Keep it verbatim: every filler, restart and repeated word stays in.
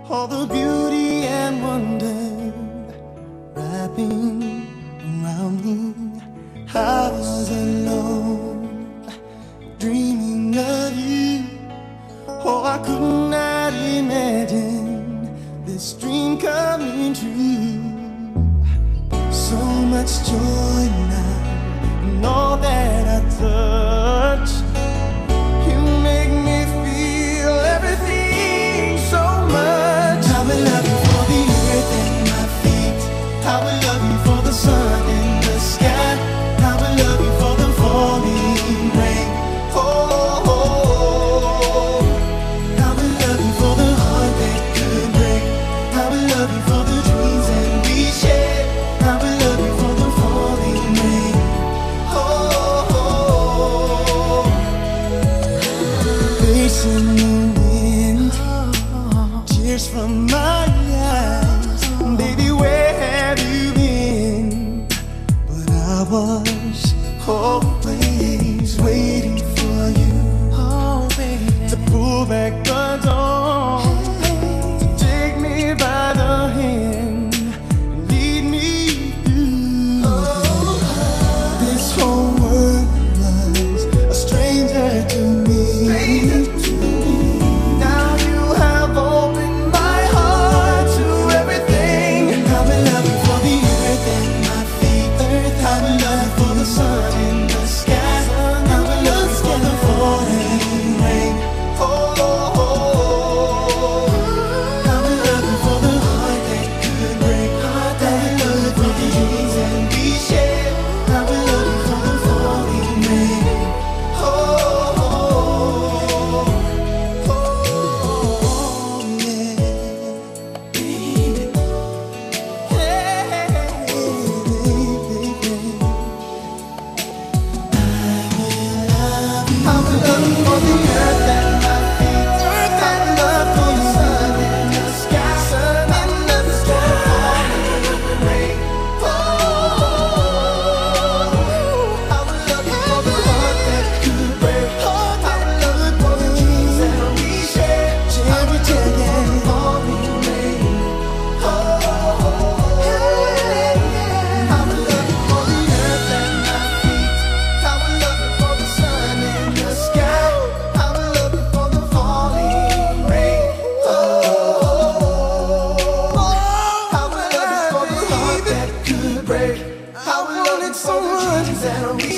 all the beauty and wonder wrapping around me. I was alone, dreaming of you. Oh, I could not imagine this dream coming true. So much joy now in all that I touch. You make me feel everything so much. I will love you for the earth and my feet. I will love you for the sun in the sky. I will love you for the falling rain. Oh, oh, oh. I will love you for the heart that could break. I will love you for the dreams that we share. I will love you for the falling rain. Oh, oh, oh. Facing the wind, tears from my eyes. Baby, where have you been? But I was always waiting for you, oh, baby, to pull back the door, to take me by the hand and lead me through. This whole world was a stranger to me. Now you have opened my heart to everything. And I will love you for the earth and my feet. Earth, I will love you for the sun in the sky. I will love you for the falling rain. Oh, oh, oh. I will love you for the heart that could break. I will love you for the dreams that we share. I will love you for the falling rain. Oh, oh, oh, oh, yeah. Baby. Hey, baby. I will love you for the earth and my feet. Earth, I will love for the sun in the sky. Sun in the sky. Falling rain. Oh, I will love you for the heart that could break. I will love you for the dreams that we share. I will love you for the falling rain. Oh, I will love you for the earth and my feet. I will love you for the sun in the sky. I will love you for the falling rain. Oh, I will love you for the heart that could break. I will love you for the dreams that we